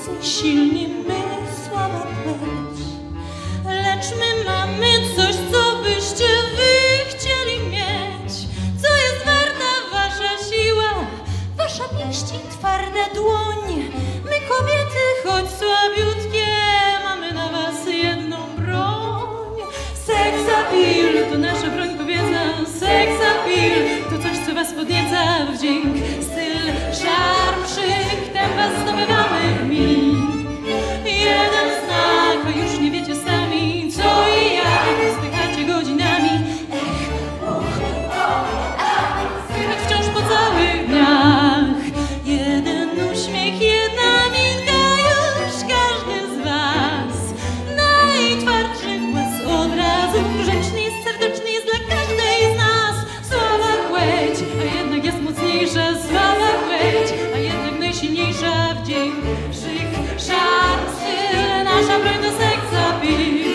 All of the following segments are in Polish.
mocni, silni my, słaba płeć. Lecz my mamy coś, co byście wy chcieli mieć. Co jest warta wasza siła, wasza pięść i twarda dłoń. My kobiety, choć słabiutkie, mamy na was jedną broń. Seksapil to nasza broń kobieca. Seksapil to coś, co was podnieca. Wdzięk, styl, szarm, szyk, tem was zdobywamy mi. Jeden znak, a już nie wiecie sami, co i jak zdychacie godzinami. Słychać wciąż po całych dniach. Jeden uśmiech, jedna minka, już każdy z was. Najtwardszy głos od razu, grzeczny jest, serdeczny jest dla każdej z nas. Słaba płeć, a jednak jest mocniejsza. Słaba płeć, a jednak najsilniejsza. Wdzięk, szyk, szarm, styl, nasza broń to seksapil.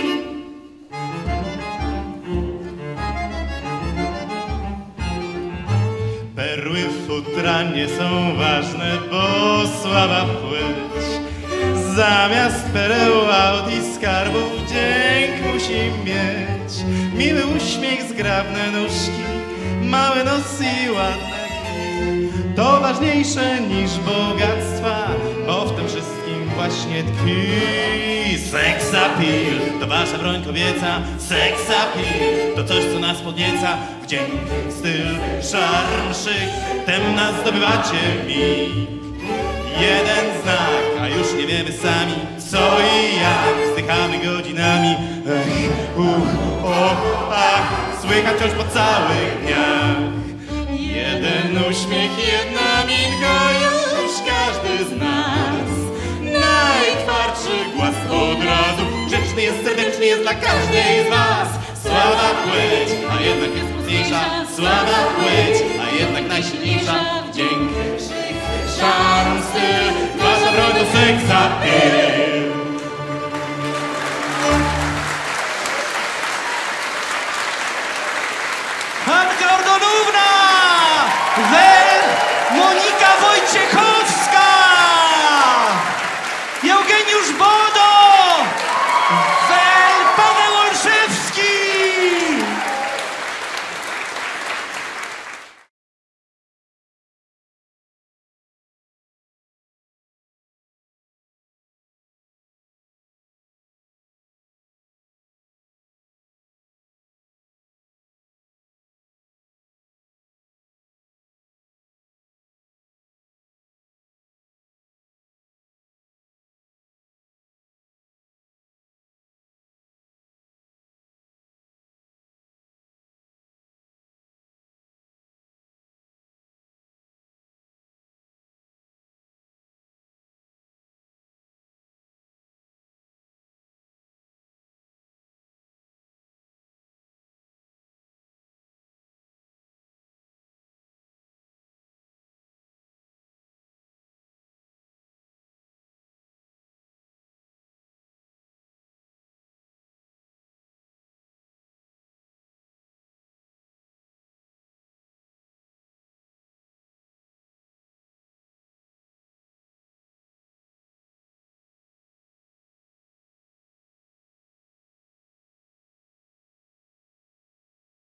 Perły futra nie są ważne, bo słaba płeć zamiast pereł, aut i skarbów dzięk musi mieć. Miły uśmiech, zgrabne nóżki, mały nos i ładne kij. To ważniejsze niż bogactwa, bo w tym wszystkim właśnie tkwi. Seksapil to wasza broń kobieca. Seksapil to coś, co nas podnieca. Wdzięk, styl, szarm, szyk, tem nas zdobywacie mi. Jeden znak, a już nie wiemy sami, co i jak zdychamy godzinami. Ach, słychać wciąż po całych dniach. Jeden uśmiech, jedna minka, już każdy z nas. Najtwardszy głos od razu, grzeczny jest, serdeczny jest dla każdej z was. Słaba płeć, a jednak jest mocniejsza. Słaba płeć, a jednak najsilniejsza. Wdzięk, szarm, styl, wasza broń to seksapil.